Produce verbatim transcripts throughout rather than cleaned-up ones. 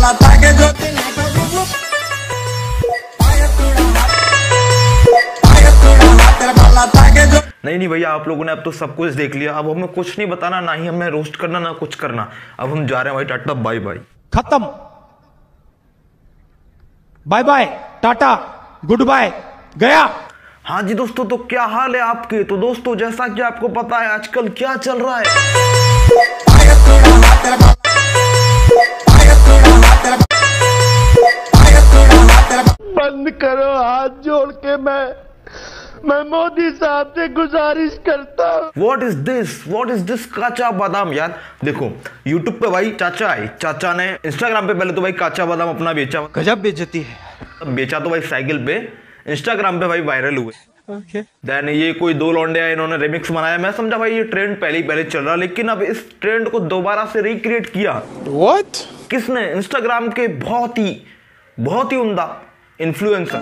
नहीं नहीं भैया, आप लोगों ने अब तो सब कुछ देख लिया। अब हमें कुछ नहीं बताना, ना ही हमें रोस्ट करना, ना कुछ करना। अब हम जा रहे हैं भाई, टाटा बाय बाय, खत्म, bye bye tata goodbye, गया। हाँ जी दोस्तों, तो क्या हाल है आपके। तो दोस्तों, जैसा कि आपको पता है आजकल क्या चल रहा है, बंद करो हाथ जोड़ के, मैं मैं मोदी साहब से गुजारिश करता हूँ। What is this, what is this Kacha Badam. यार देखो, यूट्यूब पे भाई चाचा आए, चाचा ने इंस्टाग्राम पे पहले तो भाई काचा बादाम अपना बेचा, गजब बेइज्जती है। बेचा तो भाई साइकिल पे, इंस्टाग्राम पे भाई वायरल हुए। ओके। देन ये कोई दो लौंडे आए, इन्होंने रिमिक्स बनाया। मैं समझा भाई ये ट्रेंड पहले ही पहले चल रहा, लेकिन अब इस ट्रेंड को दोबारा से रिक्रिएट किया। व्हाट? किसने? इंस्टाग्राम के बहुत ही बहुत ही उम्दा इन्फ्लुएंसर।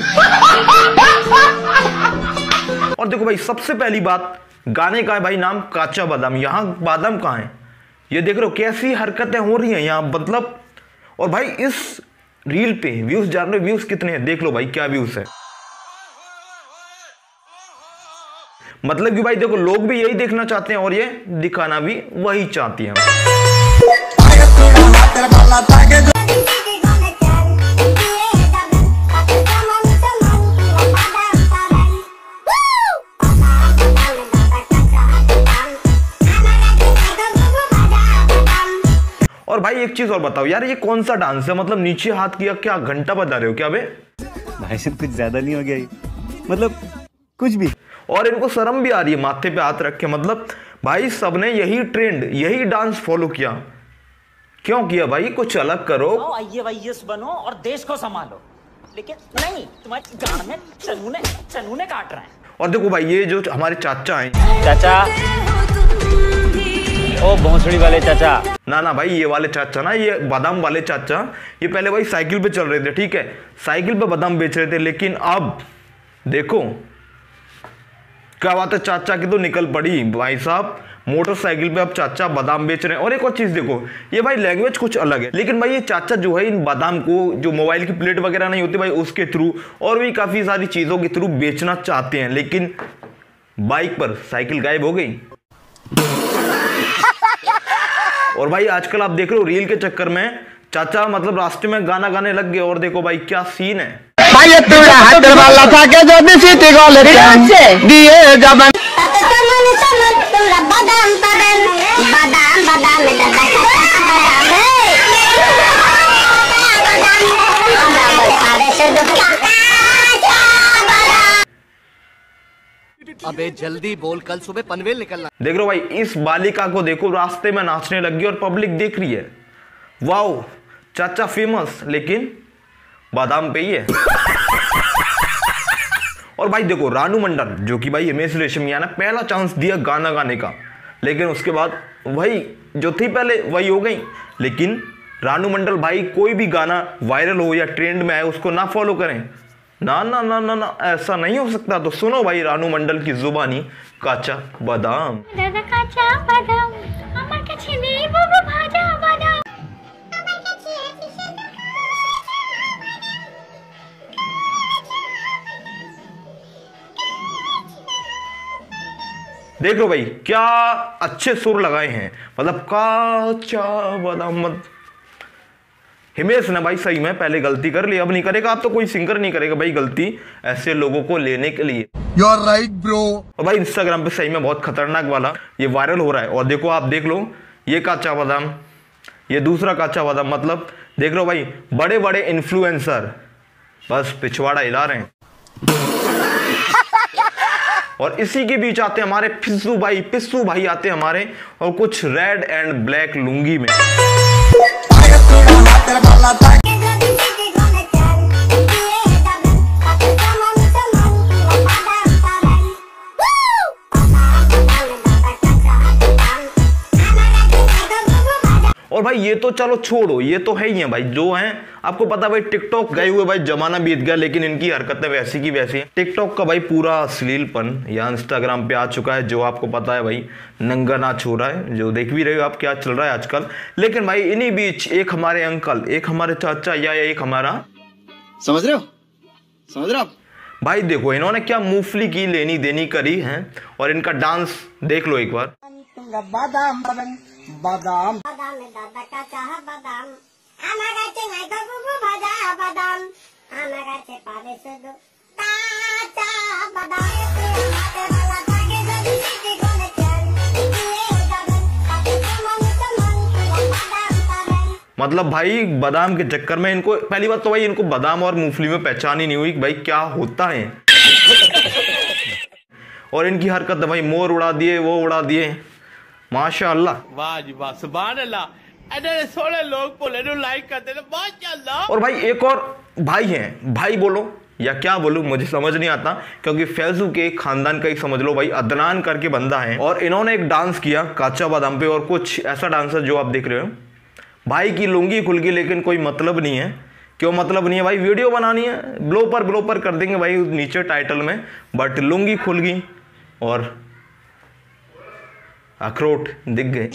और देखो भाई, सबसे पहली बात, गाने का है भाई नाम काचा बादाम। यहाँ बादाम कहाँ है? ये देख रहे हो कैसी हरकतें हो रही हैं यहाँ, मतलब। और भाई इस रील पे व्यूज जान रहे हो, व्यूज कितने हैं देख लो भाई, क्या व्यूज है। मतलब कि भाई देखो, लोग भी यही देखना चाहते हैं और ये दिखाना भी वही चाहती हैं। और भाई एक चीज और बताओ यार, ये कौन सा डांस है? मतलब नीचे हाथ किया, क्या घंटा बजा रहे हो क्या बे? भाई साहब कुछ ज्यादा नहीं हो गया ये? मतलब कुछ भी। और इनको शर्म भी आ रही है माथे पे हाथ रख के। मतलब भाई सबने यही ट्रेंड, यही डांस फॉलो किया। क्यों किया भाई? कुछ अलग करो, आई ए वाई एस बनो और देश को संभालो। लेकिन नहीं, तुम्हारे गांड में चनूने चनूने काट रहे हैं। और देखो भाई, ये जो हमारे चाचा हैं, चाचा, ओ भोंसड़ी वाले चाचा, ना ना भाई, ये वाले चाचा ना, ये बादाम वाले चाचा, ये पहले भाई साइकिल पे चल रहे थे, ठीक है, साइकिल पे बादाम बेच रहे थे। लेकिन अब देखो क्या बात है, चाचा की तो निकल पड़ी भाई साहब, मोटरसाइकिल पे अब चाचा बादाम बेच रहे हैं। और एक और चीज देखो, ये भाई लैंग्वेज कुछ अलग है, लेकिन भाई ये चाचा जो है इन बादाम को, जो मोबाइल की प्लेट वगैरह नहीं होती भाई, उसके थ्रू और भी काफी सारी चीजों के थ्रू बेचना चाहते हैं। लेकिन बाइक पर साइकिल गायब हो गई। और भाई आजकल आप देख रहे हो, रील के चक्कर में चाचा मतलब रास्ते में गाना गाने लग गए। और देखो भाई क्या सीन है। भाई तेरा हाथ वाला था के जो दिसी गोल दिए जबन बादाम बादाम बादाम अबे जल्दी बोल, कल सुबह पनवेल निकलना। देख रहे हो भाई, इस बालिका को देखो, रास्ते में नाचने लगी और पब्लिक देख रही है। वाओ, चाचा फेमस, लेकिन बादाम पे ही है। और भाई देखो, रानू मंडल जो कि भाई हिमेश रेशमिया ने पहला चांस दिया गाना गाने का, लेकिन उसके बाद वही जो थी पहले वही हो गई। लेकिन रानू मंडल भाई कोई भी गाना वायरल हो या ट्रेंड में आए उसको ना फॉलो करें, ना ना ना ना ना, ऐसा नहीं हो सकता। तो सुनो भाई रानू मंडल की जुबानी काचा बादाम। काचा बादाम আমার কাছে নেই বাবা ভাজা বাদাম। देख लो भाई क्या अच्छे सुर लगाए हैं, मतलब काचा बादाम। हिमेश ने भाई सही में पहले गलती कर ली, अब नहीं करेगा। अब तो कोई सिंगर नहीं करेगा भाई गलती ऐसे लोगों को लेने के लिए। You are right bro. और भाई इंस्टाग्राम पे सही में बहुत खतरनाक वाला ये वायरल हो रहा है। और देखो, आप देख लो, ये काचा बादाम, ये दूसरा काचा बादाम। मतलब देख लो भाई, बड़े बड़े इन्फ्लुएंसर बस पिछवाड़ा हिला रहे हैं। और इसी के बीच आते हैं हमारे पिस्सू भाई, पिस्सू भाई आते हैं हमारे, और कुछ रेड एंड ब्लैक लुंगी में। और भाई ये तो चलो छोड़ो, ये तो है ही है भाई, जो है आपको पता भाई टिकटॉक गए हुए भाई जमाना बीत गया, लेकिन इनकी हरकतें वैसी की वैसी हैं। टिकटॉक का भाई पूरा अश्लीलपन या इंस्टाग्राम पे आ चुका है, जो आपको पता है भाई नंगा नाच हो रहा है, जो देख भी रहे हो आप क्या चल रहा है आजकल। लेकिन भाई इन्हीं बीच एक हमारे अंकल, एक हमारे चाचा या एक हमारा, समझ रहे हो समझ रहे हो भाई देखो इन्होंने क्या मूंगफली की लेनी देनी करी है, और इनका डांस देख लो एक बार। बादाम बादाम बादाम में दादा का चाह बादाम हमारा चेंगाई तो बुबु भाजा बादाम हमारा चे पावे सुदो काचा बादाम हमारे वाला ताके जदी सीटी कोने चल ये दादन ताके मन मन बादाम बादाम। मतलब भाई बादाम के चक्कर में इनको, पहली बात तो भाई इनको बादाम और मूंगफली में पहचान ही नहीं हुई भाई क्या होता है। और इनकी हरकत भाई मोर उड़ा दिए, वो उड़ा दिए, माशाअल्लाह। वाह जी वाह, सुभान अल्लाह। ऐसे सोलह लोग बोले नो लाइक करते हैं, माशाअल्लाह। और भाई एक और भाई हैं, भाई बोलो या क्या बोलूं मुझे समझ नहीं आता, क्योंकि फैजू के खानदान का ही समझ लो भाई, अदनान करके बंदा है, और इन्होंने एक डांस किया काचा बादाम पे, और कुछ ऐसा डांस है जो आप देख रहे हो। भाई की लुंगी खुल गई, लेकिन कोई मतलब नहीं है। क्यों मतलब नहीं है भाई, वीडियो बनानी है, ब्लोपर ब्लोपर कर देंगे भाई नीचे टाइटल में, बट लुंगी खुल गई और अखरोट दिख गए।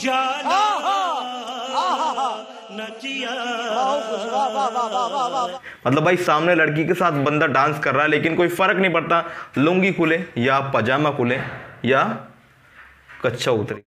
मतलब भाई सामने लड़की के साथ बंदा डांस कर रहा है, लेकिन कोई फर्क नहीं पड़ता लुंगी खुले या पजामा खुले या कच्चा उतरे।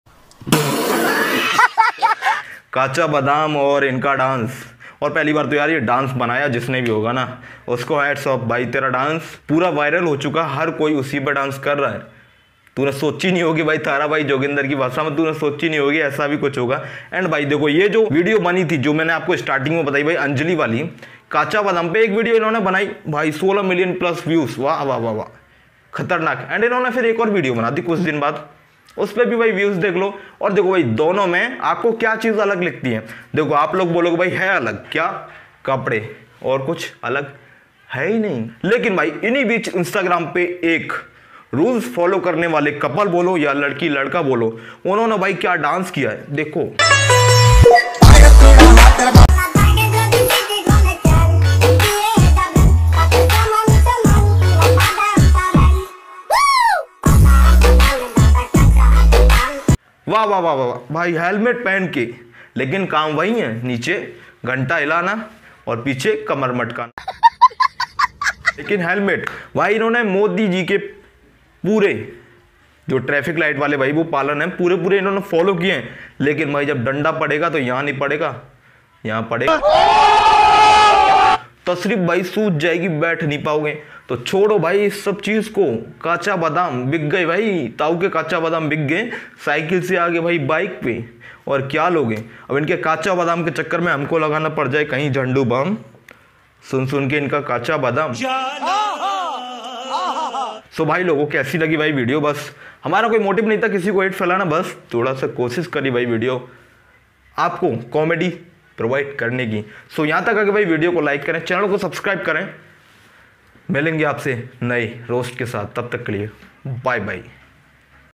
काचा बादाम और इनका डांस, और पहली बार तो यार ये डांस बनाया जिसने भी होगा ना उसको हैट्स ऑफ भाई, तेरा डांस पूरा वायरल हो चुका, हर कोई उसी पर डांस कर रहा है। तूने सोची नहीं होगी भाई, तारा भाई जोगिंदर की भाषा में तूने सोची नहीं होगी ऐसा भी कुछ होगा। एंड भाई देखो ये जो वीडियो बनी थी, जो मैंने आपको स्टार्टिंग में बताई भाई, अंजलि वाली काचा बादाम पे एक वीडियो इन्होंने बनाई भाई, सोलह मिलियन प्लस व्यूज, वाह वाह वाह वाह खतरनाक। एंड इन्होंने फिर एक और वीडियो बना दी कुछ दिन बाद, उस पर भी भाई व्यूज देख लो। और देखो भाई दोनों में आपको क्या चीज अलग लिखती है, देखो आप लोग बोलोगे भाई है अलग, क्या कपड़े, और कुछ अलग है ही नहीं। लेकिन भाई इन्हीं बीच इंस्टाग्राम पे एक रूल्स फॉलो करने वाले कपल बोलो या लड़की लड़का बोलो, उन्होंने भाई क्या डांस किया है देखो। वाह वाह वाह वाह भाई, हेलमेट पहन के, लेकिन काम वही है, नीचे घंटा हिलाना और पीछे कमर मटकाना, लेकिन हेलमेट। भाई इन्होंने मोदी जी के पूरे जो ट्रैफिक लाइट वाले भाई वो पालन है, पूरे पूरे इन्होंने फॉलो किए हैं। लेकिन भाई जब डंडा पड़ेगा तो यहां नहीं पड़ेगा, यहां पड़ेगा तो सिर्फ भाई सूझ जाएगी, बैठ नहीं पाओगे। तो छोड़ो भाई इस सब चीज को, काचा बादाम बिक गए भाई, ताऊ के काचा बादाम बिक गए, साइकिल से आगे भाई बाइक पे, और क्या लोगे अब इनके काचा बादाम के चक्कर में हमको लगाना पड़ जाए कहीं झंडू बम, सुन सुन के इनका काचा बादाम। सो भाई लोगों कैसी लगी भाई वीडियो, बस हमारा कोई मोटिव नहीं था किसी को हेट फैलाना, बस थोड़ा सा कोशिश करी भाई वीडियो आपको कॉमेडी प्रोवाइड करने की। सो यहाँ तक आके भाई वीडियो को लाइक करें, चैनल को सब्सक्राइब करें। मिलेंगे आपसे नए रोस्ट के साथ, तब तक के लिए बाय बाय।